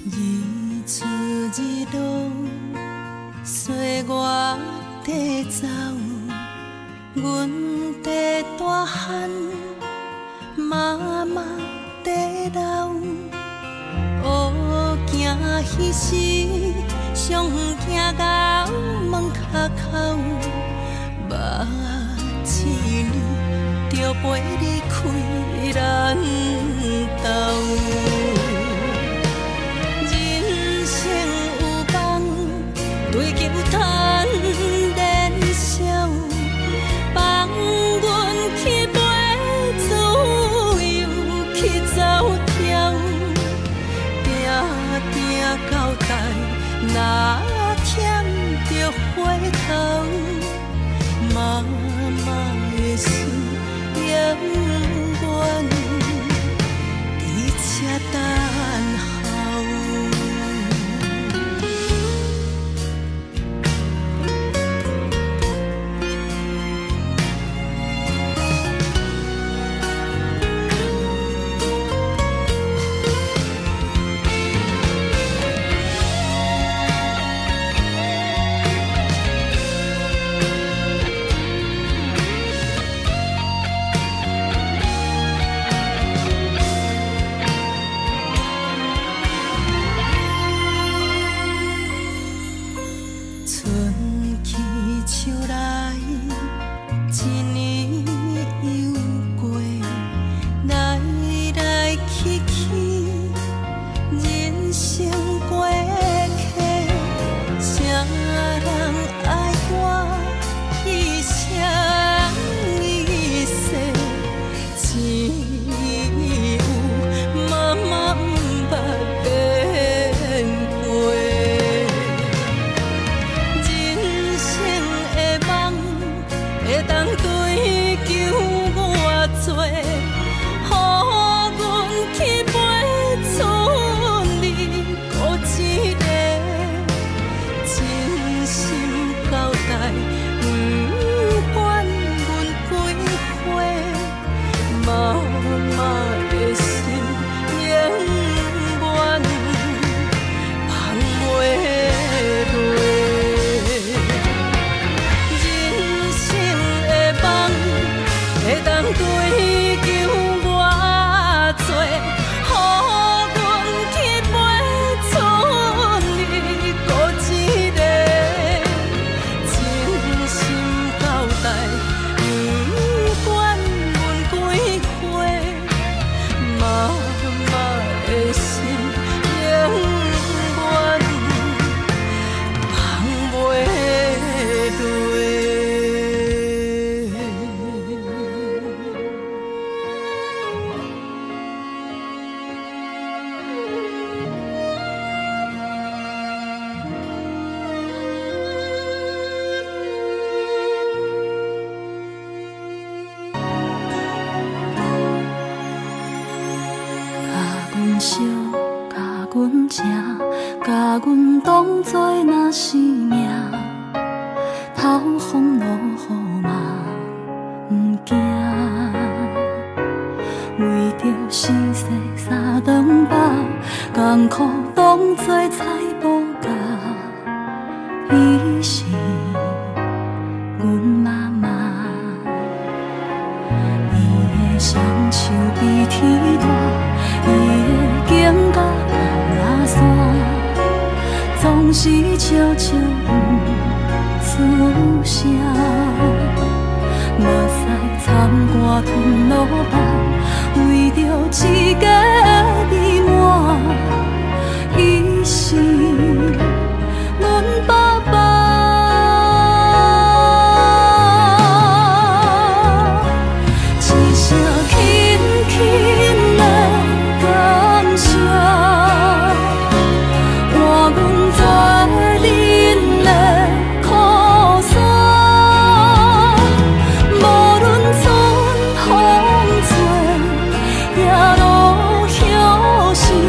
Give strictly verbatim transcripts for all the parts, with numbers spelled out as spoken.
日出日落，岁月在走，阮在大汉，妈妈在老。学行迄时，上行到门脚口，目睭里就陪你开咱兜。对桥摊燃烧，放阮去买自由去走跳，定定交代，若欠着回头，妈妈的心永远伫这等候。 也路向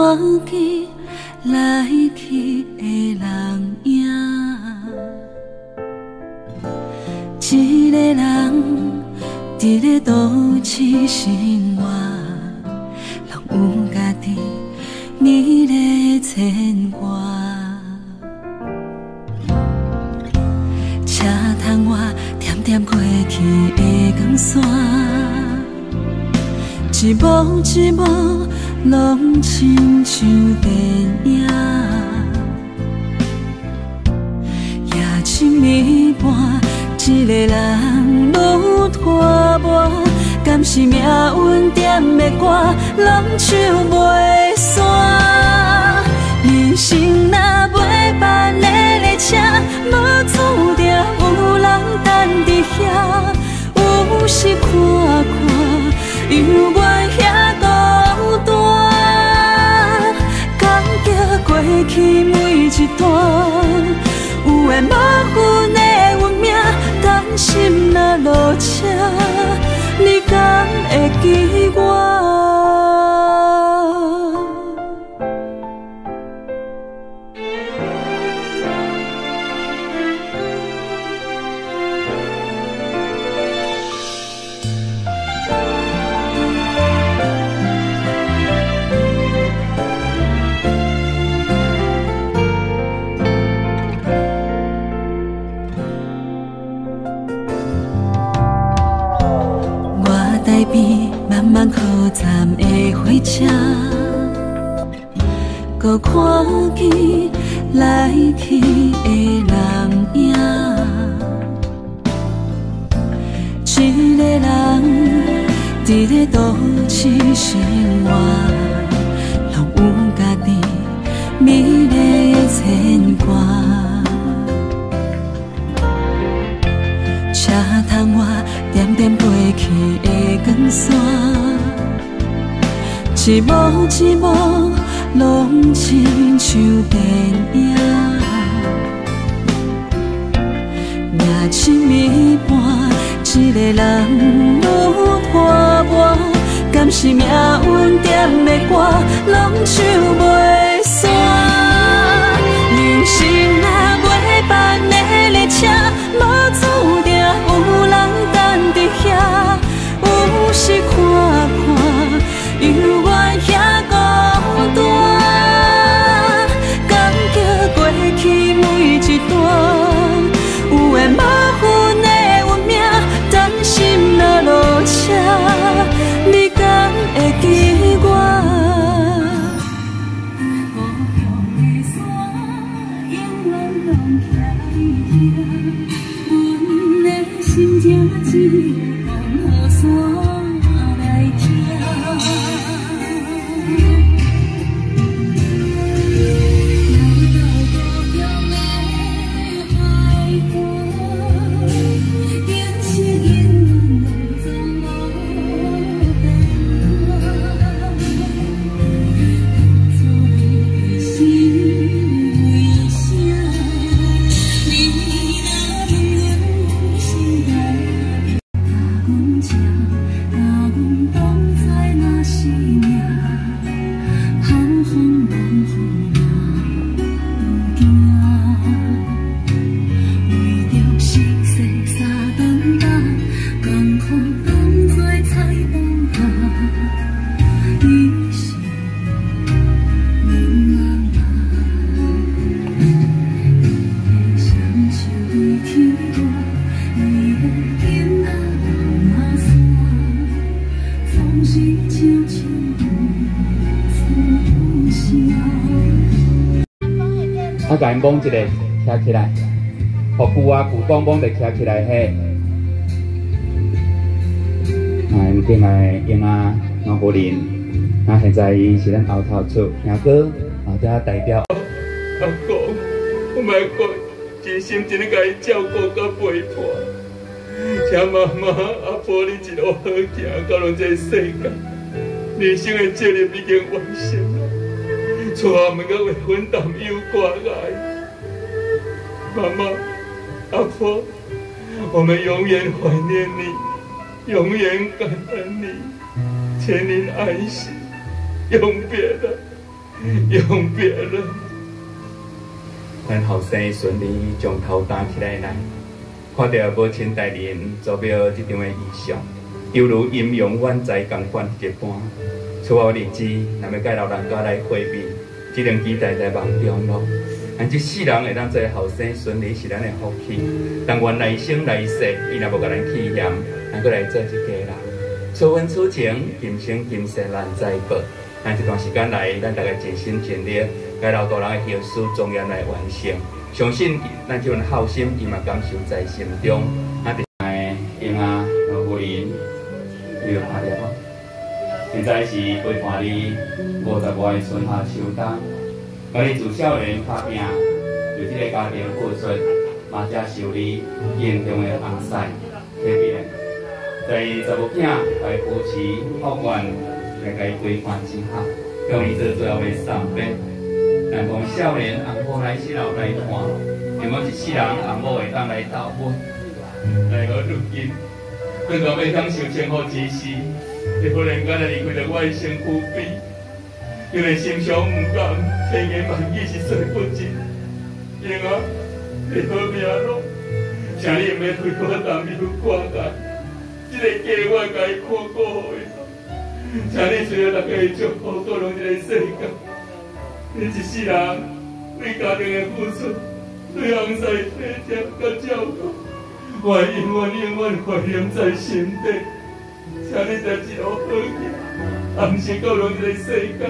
去来去的人影，一个人伫咧都市生活，拢有家己美丽牵挂。车窗外点点过去的光线，一幕一幕拢亲像电影。夜深暝半，一个人愈拖磨，敢是命运点的歌，拢唱袂煞。人生若袂办的列车，无注定有人等伫遐。有时看看，犹原遐孤单，感激过去每一段，有缘无份的运命，甘心若落车，你敢会记我？台边慢慢靠站的火车，搁看见来去的人影。一个人伫咧都市生活，拢有家己美丽的牵挂。车窗外点点飞去的光线，一幕一幕拢亲像电影。夜深暝半，一个人愈拖磨，敢是命运点的歌，拢唱袂煞。人生若袂办的列车，无注定有人等伫遐。有时看看，犹原遐孤单，感激过去每一段，有缘无份的运命，担心若落车，你敢会记我？心情只讲雨伞来听，来到故乡的海岸，颜色永远拢总无变化，做你的心为啥？你若问心内。 啊，甲因摸一个，徛起来，互久啊久讲摸就徛起来嘿。啊，因顶来英啊，毛柏林，啊，现在伊是咱后头厝兄哥，啊，遮代表。阿公，我卖讲，真心真意甲伊照顾甲陪伴，请妈妈阿婆你一路好行，到咱这世界，人生的责任已经完成了。 错啊，们个为分担忧挂碍，妈妈、阿婆，我们永远怀念你，永远感恩你，千年爱惜，永别了， 永别了。咱后生顺利将头担起来来，看到母亲大人做表这场的仪式，犹如阴阳远在共款一般。此后日子，若要甲老人家来会面，只能期待在梦中咯。咱这世人会当做后生顺利是咱的福气，但愿来生来世，伊若无甲咱气嫌，咱搁来做一家人。此份此情，今生今世难再报。咱这段时间来，咱大家尽心尽力，该老大人的后事庄严来完成。相信咱这份孝心，伊嘛感受在心中。啊，哎，英啊，老夫人，你有拍了？现在是陪伴你五十外的春夏秋冬，甲你自少年打拼，为这个家庭付出，嘛才受你眼中的红彩体面。在查某囝来扶持福愿。来甲伊规范真好，向伊做最后的送别。但讲少年翁某来世老来看，因为一世人翁某会当来投奔。奈何如今，更加要享受前后之时，却忽然间来离开了我的身躯边，因为心肠唔甘，千言万语是说不尽。英啊，你好命咯，请你唔要对我担忧挂碍，这个家我甲伊看顾好的。请你随着大家的祝福，过拢这个世界。你一世人为家庭的付出，对翁婿体贴甲照顾，我会永远永远怀念在心底。请你在一路好行，安心过拢这个世界。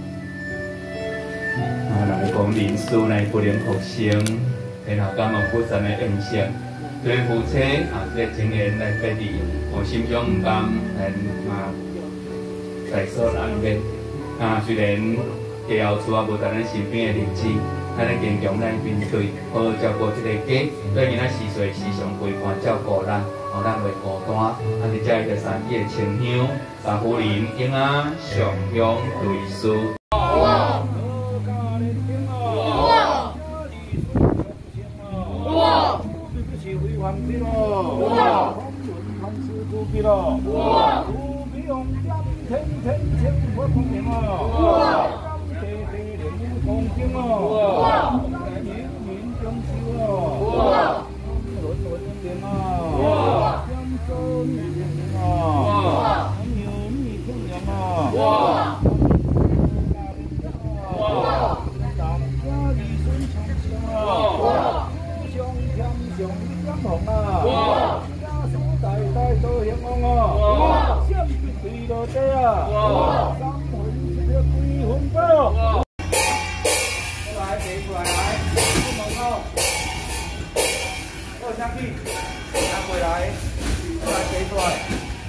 啊，人讲人事乃不能复生，然后感冒不散的恩情，对夫妻啊，这个情缘来别离，我心中唔甘，但嘛。在所难免啊！虽然家后厝啊无在咱身边的日子，咱咧坚强来面对，好好照顾这个家，对囡仔时岁时常陪伴照顾咱，互咱袂孤单。啊，你才会着三姐清香，三夫人应啊上香对书。哇！哇！天天天我同名啊！地地人物同经啊！人人中修啊！轮轮点啊！相守一点啊！牛米同样啊！大家理顺畅畅啊！相相相相同啊！家书代代都兴旺啊！对到底啊！三分一个几分高？过来，提出来，来，出门口，二下去，拿回来，过来提出来，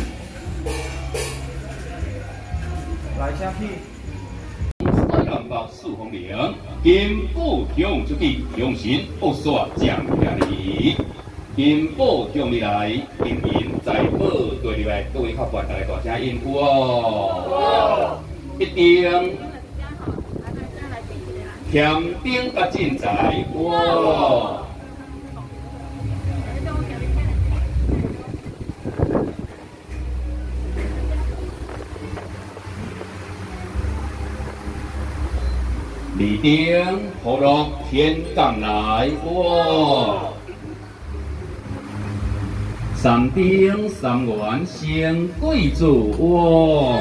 来下去。南北四风铃，金宝向出去，用心恶煞降下嚟。金宝向你来，金银财宝对入来，各位客官大家大声应付哦！一定添丁甲进财哇！二丁福禄天降来哇！三丁三元升贵子哇！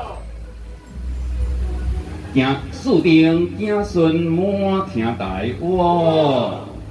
行四丁子孙满天台哇！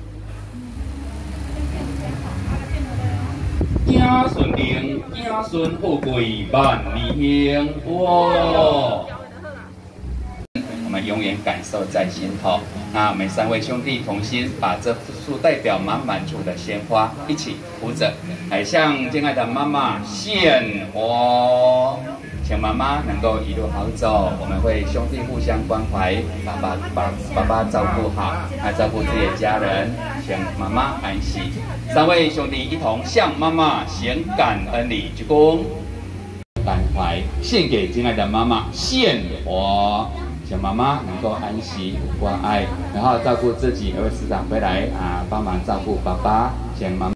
子孙丁子孙富贵万里兴哇！我们永远感受在心头。那我们三位兄弟同心，把这束代表满满足的鲜花一起扶着，来向敬爱的妈妈献花。请妈妈能够一路好走，我们会兄弟互相关怀，爸爸把爸爸照顾好，来照顾自己的家人，请妈妈安息。三位兄弟一同向妈妈行感恩礼，鞠躬，感怀献给敬爱的妈妈献花。请妈妈能够安息、有关爱，然后照顾自己，而时常回来啊帮忙照顾爸爸。请妈妈。